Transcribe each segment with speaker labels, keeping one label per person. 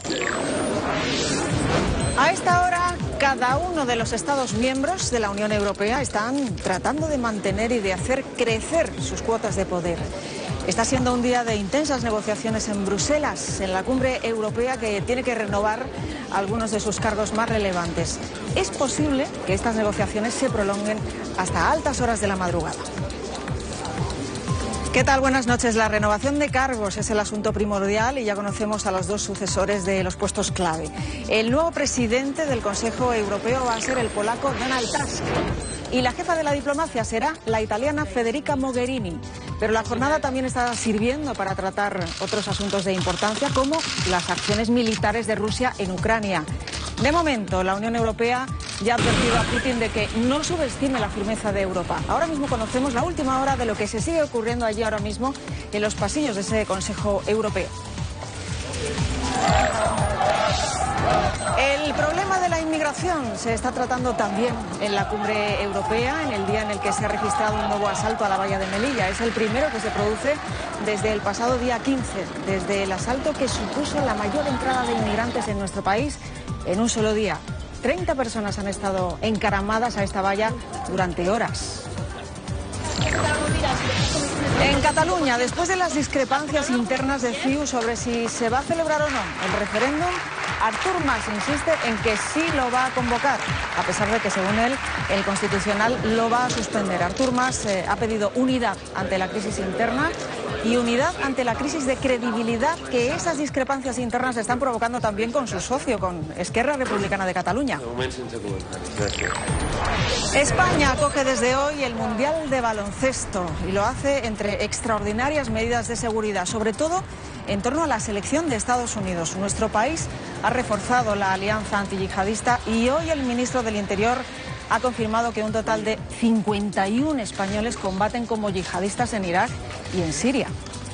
Speaker 1: A esta hora, cada uno de los Estados miembros de la Unión Europea están tratando de mantener y de hacer crecer sus cuotas de poder. Está siendo un día de intensas negociaciones en Bruselas, en la cumbre europea que tiene que renovar algunos de sus cargos más relevantes. Es posible que estas negociaciones se prolonguen hasta altas horas de la madrugada. ¿Qué tal? Buenas noches. La renovación de cargos es el asunto primordial y ya conocemos a los dos sucesores de los puestos clave. El nuevo presidente del Consejo Europeo va a ser el polaco Donald Tusk y la jefa de la diplomacia será la italiana Federica Mogherini. Pero la jornada también está sirviendo para tratar otros asuntos de importancia como las acciones militares de Rusia en Ucrania. De momento, la Unión Europea ya ha advertido a Putin de que no subestime la firmeza de Europa. Ahora mismo conocemos la última hora de lo que se sigue ocurriendo allí ahora mismo en los pasillos de ese Consejo Europeo. El problema de la inmigración se está tratando también en la cumbre europea, en el día en el que se ha registrado un nuevo asalto a la valla de Melilla. Es el primero que se produce desde el pasado día 15, desde el asalto que supuso la mayor entrada de inmigrantes en nuestro país en un solo día. 30 personas han estado encaramadas a esta valla durante horas. En Cataluña, después de las discrepancias internas de CiU sobre si se va a celebrar o no el referéndum, Artur Mas insiste en que sí lo va a convocar, a pesar de que, según él, el Constitucional lo va a suspender. Artur Mas ha pedido unidad ante la crisis interna y unidad ante la crisis de credibilidad que esas discrepancias internas están provocando también con su socio, con Esquerra Republicana de Cataluña. España acoge desde hoy el Mundial de Baloncesto y lo hace entre extraordinarias medidas de seguridad, sobre todo en torno a la selección de Estados Unidos. Nuestro país ha reforzado la alianza antiyihadista y hoy el ministro del Interior ha confirmado que un total de 51 españoles combaten como yihadistas en Irak y en Siria.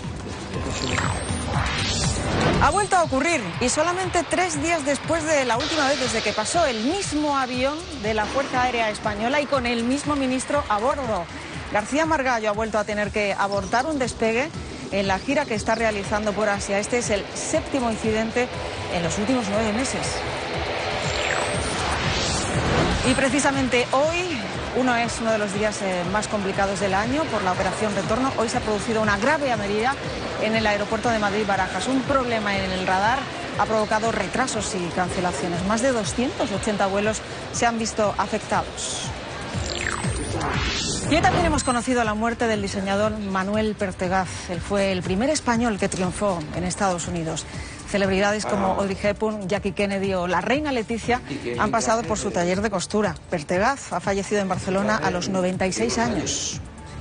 Speaker 1: Ha vuelto a ocurrir y solamente 3 días después de la última vez desde que pasó el mismo avión de la Fuerza Aérea Española y con el mismo ministro a bordo. García Margallo ha vuelto a tener que abortar un despegue en la gira que está realizando por Asia. Este es el 7º incidente en los últimos 9 meses. Y precisamente hoy es uno de los días más complicados del año por la operación retorno. Hoy se ha producido una grave avería en el aeropuerto de Madrid-Barajas. Un problema en el radar ha provocado retrasos y cancelaciones. Más de 280 vuelos se han visto afectados. Y hoy también hemos conocido la muerte del diseñador Manuel Pertegaz. Él fue el primer español que triunfó en Estados Unidos. Celebridades como Audrey Hepburn, Jackie Kennedy o la reina Leticia han pasado por su taller de costura. Pertegaz ha fallecido en Barcelona a los 96 años.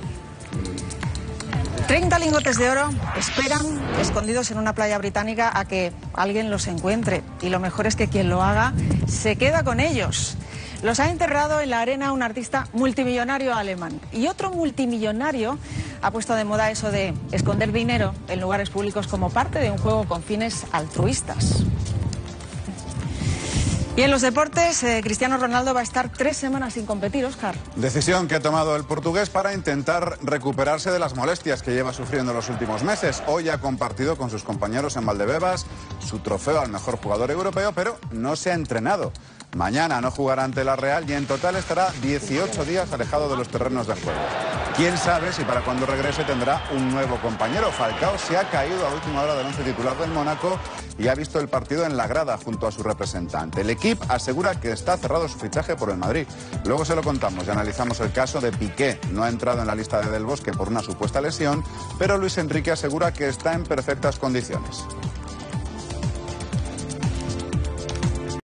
Speaker 1: 30 lingotes de oro esperan, escondidos en una playa británica, a que alguien los encuentre. Y lo mejor es que quien lo haga se queda con ellos. Los ha enterrado en la arena un artista multimillonario alemán. Y otro multimillonario ha puesto de moda eso de esconder dinero en lugares públicos como parte de un juego con fines altruistas. Y en los deportes, Cristiano Ronaldo va a estar 3 semanas sin competir, Óscar.
Speaker 2: Decisión que ha tomado el portugués para intentar recuperarse de las molestias que lleva sufriendo los últimos meses. Hoy ha compartido con sus compañeros en Valdebebas su trofeo al mejor jugador europeo, pero no se ha entrenado. Mañana no jugará ante la Real y en total estará 18 días alejado de los terrenos de juego. Quién sabe si para cuando regrese tendrá un nuevo compañero. Falcao se ha caído a última hora del once titular del Mónaco y ha visto el partido en la grada junto a su representante. El equipo asegura que está cerrado su fichaje por el Madrid. Luego se lo contamos y analizamos el caso de Piqué. No ha entrado en la lista de Del Bosque por una supuesta lesión, pero Luis Enrique asegura que está en perfectas condiciones.